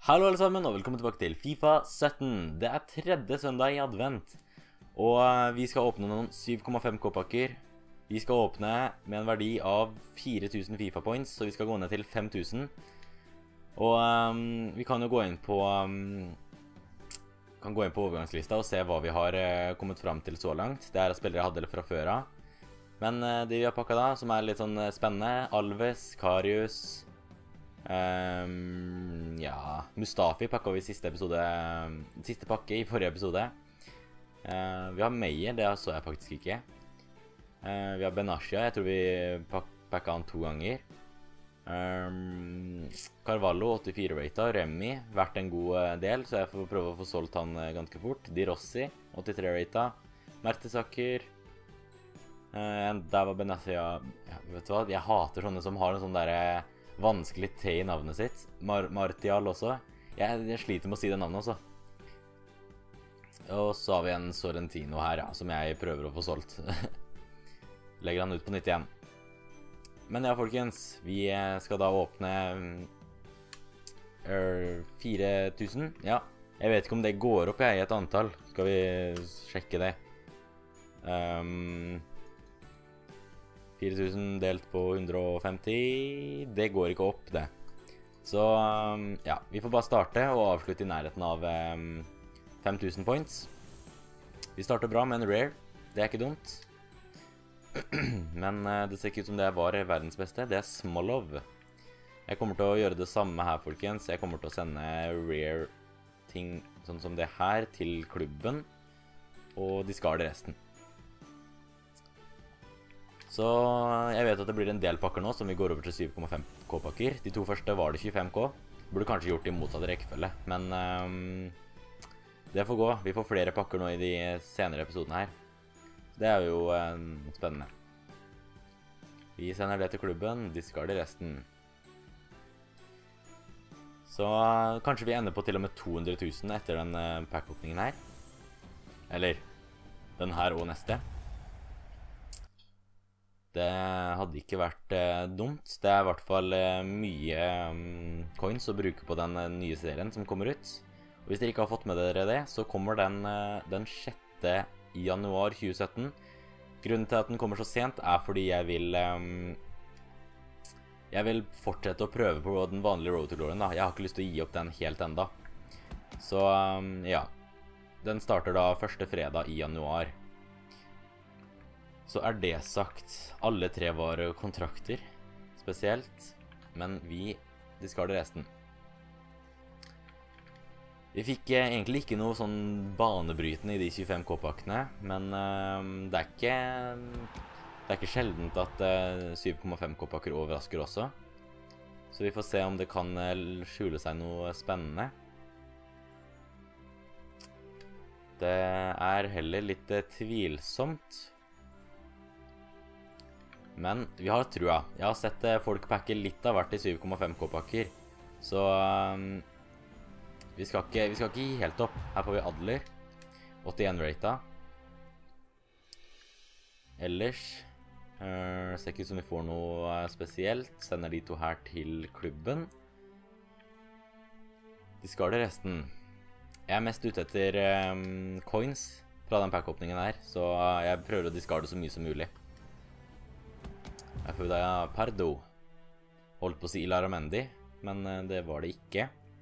Hallo alle sammen, og velkommen tilbake til FIFA 17. Det er tredje søndag i advent, og vi skal åpne noen 7,5K-pakker. Vi skal åpne med en verdi av 4000 FIFA points, så vi skal gå ned til 5000. Og vi kan jo gå inn på overgangslista og se hva vi har kommet fram til så langt. Det er spillere jeg hadde fra før av. Men det vi har pakket da, som er litt sånn spennende, Alves, Karius, ja, Mustafi pakket vi i siste pakke i forrige episode. Vi har Meyer, det så jeg faktisk ikke. Vi har Benassia, jeg tror vi pakket han 2 ganger. Carvalho, 84-rata, Remy, vært en god del, så jeg får prøve å få solgt han ganske fort. Di Rossi, 83-rata, Mertesacker. Der var Benassia, ja, vet du hva, jeg hater sånne som har en sånn der vanskelig T i navnet sitt. Martial også. Jeg sliter med å si det navnet også. Og så har vi en Sorrentino her, ja, som jeg prøver å få solgt. Legger han ut på nytt igjen. Men ja, folkens, vi skal da åpne 4000. Ja, jeg vet ikke om det går opp i et antall. Skal vi sjekke det? 4000 delt på 150, det går ikke opp det. Så ja, vi får bare starte og avslutte i nærheten av 5000 points. Vi starter bra med en rare, det er ikke dumt. Men det ser ikke ut som det var verdens beste, det er Smolov. Jeg kommer til å gjøre det samme her, folkens. Jeg kommer til å sende rare ting sånn som det her til klubben, og discarde resten. Så jeg vet at det blir en del pakker nå, som vi går over til 7,5K-pakker. De 2 første var det 25K. Burde kanskje gjort det i motsatt rekkefølge, men det får gå. Vi får flere pakker nå i de senere episodene her. Det er jo spennende. Vi sender det til klubben, discarder resten. Så kanskje vi ender på til og med 200 000 etter den pack-åpningen her. Eller den her og neste. Det hadde ikke vært dumt. Det er i hvert fall mye coins å bruke på den nye serien som kommer ut. Og hvis dere ikke har fått med dere det, så kommer den 6. januar 2017. Grunnen til at den kommer så sent er fordi jeg vil fortsette å prøve på den vanlige Road to Gloryen da. Jeg har ikke lyst til å gi opp den helt enda. Så ja, den starter da første fredag i januar. Så er det sagt, alle 3 var kontrakter, spesielt, men vi discarder resten. Vi fikk egentlig ikke noe sånn banebrytende i de 25K-pakkene, men det er ikke sjeldent at 7,5K-pakker overrasker også. Så vi får se om det kan skjule seg noe spennende. Det er heller litt tvilsomt. Men vi har trua. Jeg har sett folk pakke litt av hvert i 7,5K-pakker. Så vi skal ikke gi helt opp. Her får vi Adler. 81-rata. Ellers ser ikke ut som vi får noe spesielt. Sender de 2 her til klubben. Discarder resten. Jeg er mest ute etter coins fra den pack-åpningen her. Så jeg prøver å discarde så mye som mulig. Jeg får da Pardo. Holdt på å si Laramendi, men det var det ikke.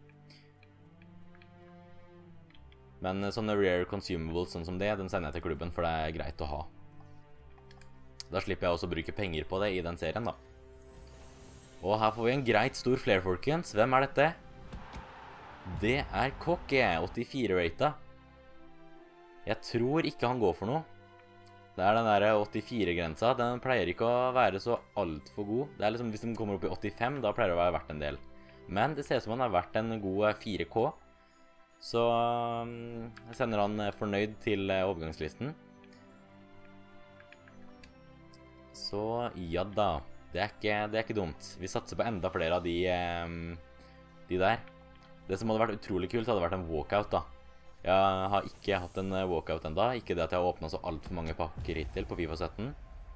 Men sånne rare consumables sånn som det, den sender jeg til klubben, for det er greit å ha. Da slipper jeg også å bruke penger på det i den serien da. Og her får vi en greit stor flare, folkens. Hvem er dette? Det er Kokke, 84-rata. Jeg tror ikke han går for noe. Det er den der 84-grensa, den pleier ikke å være så alt for god. Det er liksom, hvis den kommer opp i 85, da pleier det å være verdt en del. Men det ser ut som han har vært en god 4K. Så jeg sender han fornøyd til overgangslisten. Så ja da, det er ikke dumt. Vi satser på enda flere av de der. Det som hadde vært utrolig kult hadde vært en walkout da. Jeg har ikke hatt en walkout enda, ikke det at jeg har åpnet så alt for mange pakker hittil på FIFA 17.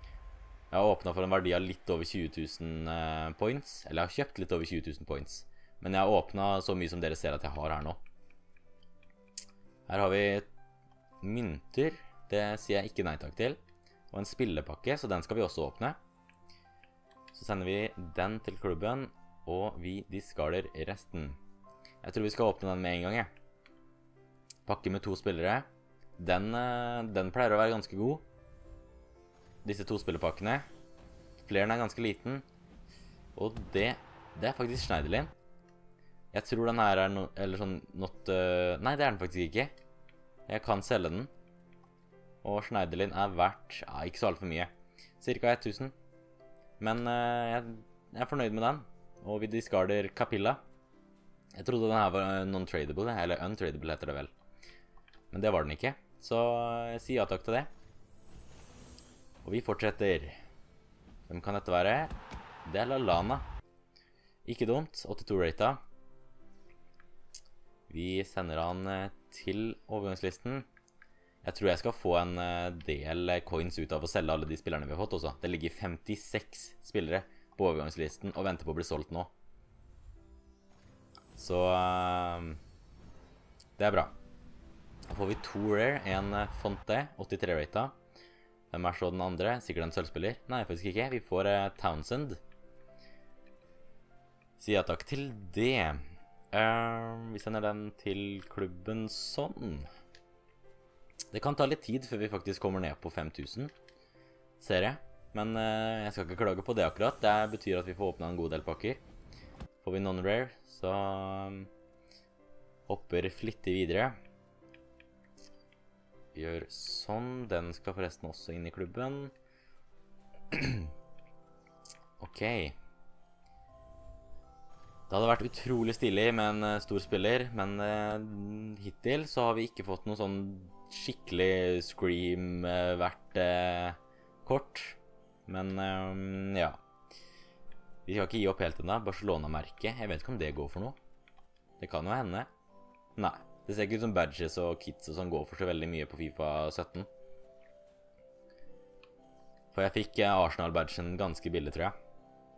Jeg har åpnet for en verdi av litt over 20 000 points, eller jeg har kjøpt litt over 20 000 points. Men jeg har åpnet så mye som dere ser at jeg har her nå. Her har vi mynter. Det sier jeg ikke nei takk til. Og en spillepakke, så den skal vi også åpne. Så sender vi den til klubben, og vi discarder resten. Jeg tror vi skal åpne den med en gang, jeg. Pakke med 2 spillere. Den pleier å være ganske god. Disse 2 spillepakkene. Flaren er ganske liten. Og det er faktisk Schneiderlin. Jeg tror den her er eller sånn nei, det er den faktisk ikke. Jeg kan selge den. Og Schneiderlin er verdt, ja, ikke så alt for mye. Cirka 1000. Men jeg er fornøyd med den. Og vi discarder Capilla. Jeg trodde den her var non-tradable, eller untradable heter det vel. Men det var den ikke. Så jeg sier ja takk til det. Og vi fortsetter. Hvem kan dette være? Det er Lallana. Ikke dumt, 82 rata. Vi sender han til overgangslisten. Jeg tror jeg skal få en del coins ut av å selge alle de spillerne vi har fått også. Det ligger 56 spillere på overgangslisten og venter på å bli solgt nå. Så det er bra. Da får vi 2 rare, en Fonte, 83 rata. Hvem er så den andre? Sikkert en sølvspiller? Nei, faktisk ikke. Vi får Townsend. Sier ja takk til det. Vi sender den til klubben sånn. Det kan ta litt tid før vi faktisk kommer ned på 5000, ser jeg. Men jeg skal ikke klage på det akkurat. Det betyr at vi får åpnet en god del pakker. Får vi non-rare, så hopper flittig videre. Vi gjør sånn. Den skal forresten også inn i klubben. Ok. Det hadde vært utrolig stilig med en stor spiller, men hittil så har vi ikke fått noe sånn skikkelig Scream-verdt kort. Men ja. Vi skal ikke gi opp helt ennå. Barcelona-merket. Jeg vet ikke om det går for noe. Det kan jo hende. Nei. Det ser ikke ut som badges og kits og sånn går for så veldig mye på FIFA 17. For jeg fikk Arsenal-badgen ganske billig, tror jeg.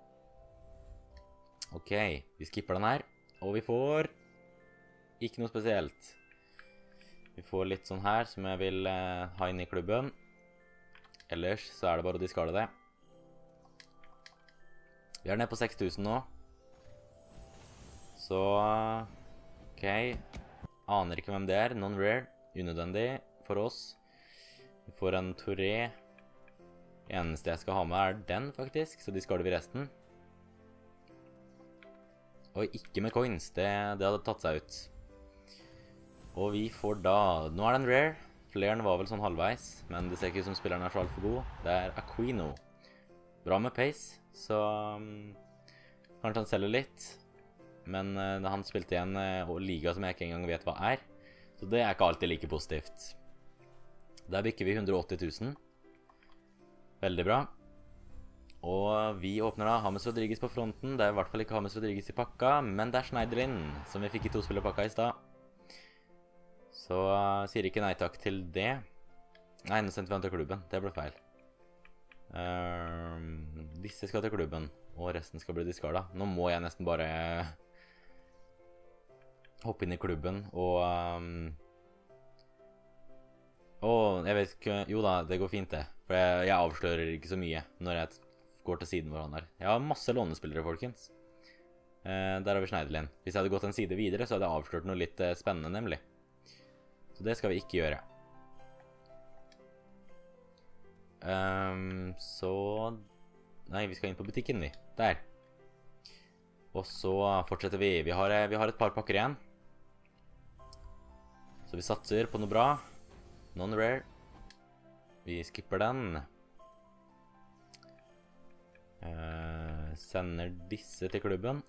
Ok, vi skipper den her. Og vi får ikke noe spesielt. Vi får litt sånn her som jeg vil ha inn i klubben. Ellers så er det bare å discarde det. Vi er nede på 6000 nå. Så ok. Aner ikke hvem det er. Non-rare. Unødvendig for oss. Vi får en Touré. Eneste jeg skal ha med er den faktisk, så discarder vi resten. Og ikke med coins, det hadde tatt seg ut. Og vi får da, nå er den rare. Flaren var vel sånn halvveis, men det ser ikke ut som spilleren er så alt for god. Det er Aquino. Bra med pace, så kanskje han selger litt. Men han spilte i en liga som jeg ikke engang vet hva er. Så det er ikke alltid like positivt. Der bykker vi 180 000. Veldig bra. Og vi åpner da James Rodriguez på fronten. Det er i hvert fall ikke James Rodriguez i pakka, men det er Schneiderlin, som vi fikk i 2-spillerpakka i sted. Så sier ikke nei takk til det. Nei, nå sendte vi han til klubben. Det ble feil. Disse skal til klubben, og resten skal bli discarda. Nå må jeg nesten bare hoppe inn i klubben, og jeg vet ikke. Jo da, det går fint det. For jeg avslører ikke så mye når jeg går til siden hvor han er. Jeg har masse lånespillere, folkens. Der har vi Schneiderlin. Hvis jeg hadde gått en side videre, så hadde jeg avslørt noe litt spennende, nemlig. Så det skal vi ikke gjøre. Så nei, vi skal inn på butikken, vi. Der. Og så fortsetter vi. Vi har et par pakker igjen. Så vi satser på noe bra. Non-rare. Vi skipper den. Sender disse til klubben.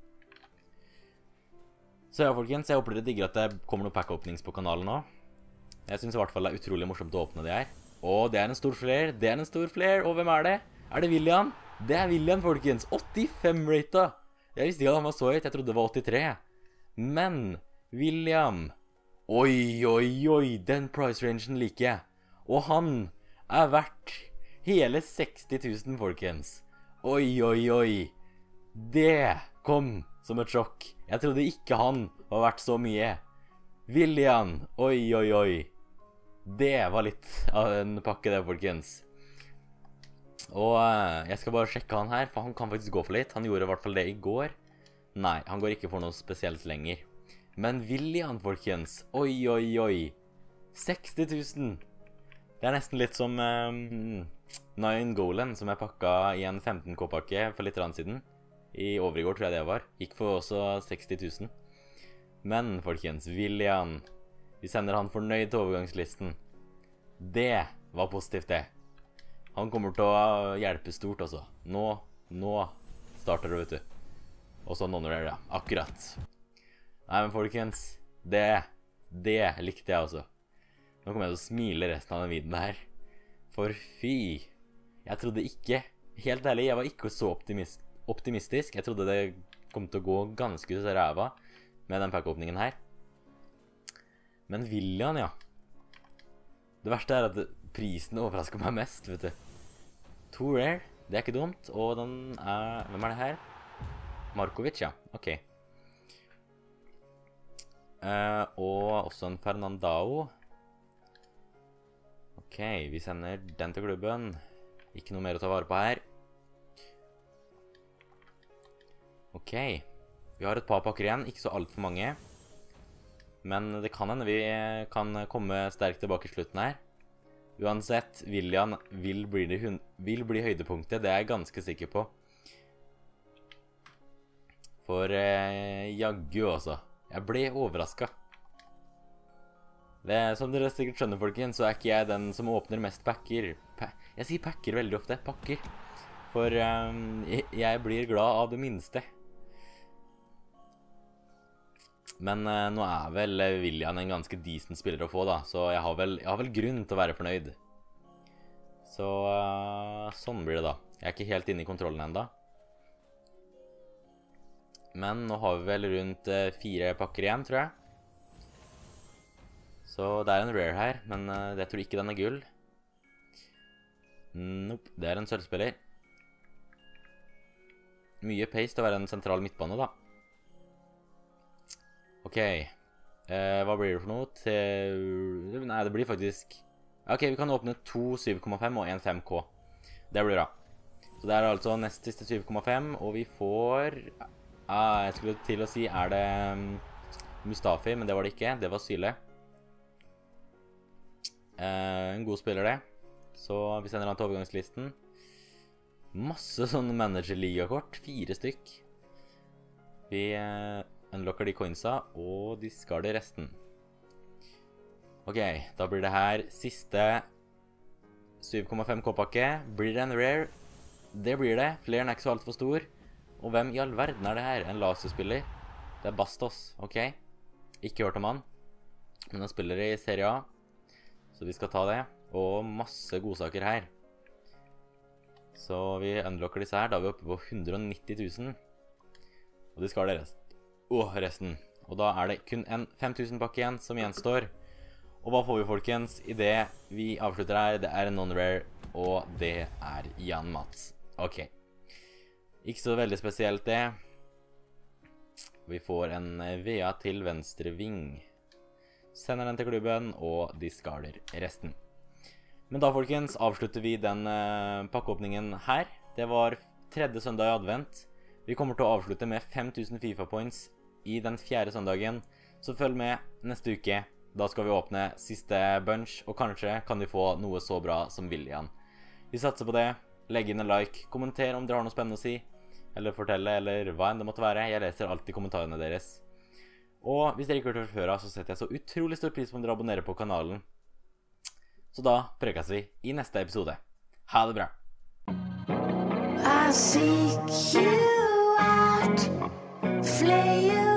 Så ja, folkens, jeg håper dere digger at det kommer noen pack-openings på kanalen nå. Jeg synes i hvert fall det er utrolig morsomt å åpne det her. Og det er en stor flare, det er en stor flare, og hvem er det? Er det William? Det er William, folkens, 85 rata. Jeg visste ikke at han var så høyt, jeg trodde det var 83. Men, William, oi, den price-rangen liker jeg. Og han er verdt hele 60 000, folkens. Oi. Det kom som et sjokk. Jeg trodde ikke han var verdt så mye. William, oi, oi, oi. Det var litt av en pakke det, folkens. Og jeg skal bare sjekke han her, for han kan faktisk gå for litt. Han gjorde i hvert fall det i går. Nei, han går ikke for noe spesielt lenger. Men William, folkens, oi, oi, oi. 60 000. Det er nesten litt som Nine Golem, som jeg pakket i en 15K-pakke for litt siden. I overgår tror jeg det var. Gikk for også 60 000. Men, folkens, William, vi sender han fornøyd til overgangslisten. Det var positivt, det. Han kommer til å hjelpe stort, altså. Nå starter det, vet du. Og så nåner det, akkurat. Nei, men folkens, det likte jeg altså. Nå kommer jeg til å smile resten av den videoen her. For fy, jeg trodde ikke, helt ærlig, jeg var ikke så optimistisk. Jeg trodde det kom til å gå ganske så ræva med den pack-åpningen her. Men William, ja. Det verste er at prisen overrasker meg mest, vet du. 2 rare, det er ikke dumt. Og den er, hvem er det her? Markovic, ja, ok. Og også en Fernandao. Ok, vi sender den til klubben. Ikke noe mer å ta vare på her. Ok, vi har et par pakker igjen, ikke så alt for mange. Men det kan hende vi kan komme sterkt tilbake i slutten her. Uansett, William vil bli høydepunktet, det er jeg ganske sikker på. For jaggu også. Jeg ble overrasket. Som dere sikkert skjønner, folkens, så er ikke jeg den som åpner mest pakker. Jeg sier pakker veldig ofte, pakker. For jeg blir glad av det minste. Men nå er vel William en ganske decent spiller å få da, så jeg har vel grunn til å være fornøyd. Så sånn blir det da. Jeg er ikke helt inne i kontrollen enda. Men nå har vi vel rundt 4 pakker igjen, tror jeg. Så det er en rare her, men jeg tror ikke den er gull. Nope, det er en sølvspiller. Mye pace til å være en sentral midtbane da. Ok, hva blir det for noe? Nei, det blir faktisk... Ok, vi kan åpne 2 7,5 og en 5K. Det blir bra. Så det er altså nest siste 7,5, og vi får... jeg skulle til å si, er det Mustafi, men det var det ikke. Det var Syle. En god spiller det. Så vi sender han til overgangslisten. Masse sånne manager-ligakort, 4 stykk. Vi unlocker de coinsa, og discarder resten. Ok, da blir det her siste 7,5K-pakke. Blir det en rare? Det blir det. Flaren er ikke så alt for stor. Og hvem i all verden er det her? En laserspiller? Det er Bastos, ok? Ikke hørt om han. Men han spiller i Serie A. Så vi skal ta det. Og masse godsaker her. Så vi unlocker disse her. Da er vi oppe på 190 000. Og de skal det resten. Og da er det kun en 5000 pakke igjen som gjenstår. Og hva får vi, folkens? I det vi avslutter her, det er en non-rare, og det er Jan Mats. Ok. Ikke så veldig spesielt det. Vi får en VA til venstre ving. Sender den til klubben, og discarder resten. Men da, folkens, avslutter vi den pakkeåpningen her. Det var 3. søndag i advent. Vi kommer til å avslutte med 5000 FIFA points i den 4. søndagen. Så følg med neste uke. Da skal vi åpne siste bunch, og kanskje kan vi få noe så bra som William. Vi satser på det. Legg inn en like. Kommenter om dere har noe spennende å si. Eller fortelle, eller hva enn det måtte være. Jeg leser alltid kommentarene deres. Og hvis dere ikke har hørt før, så setter jeg så utrolig stor pris på om dere abonnerer på kanalen. Så da prekes vi i neste episode. Ha det bra! I seek you out, flay you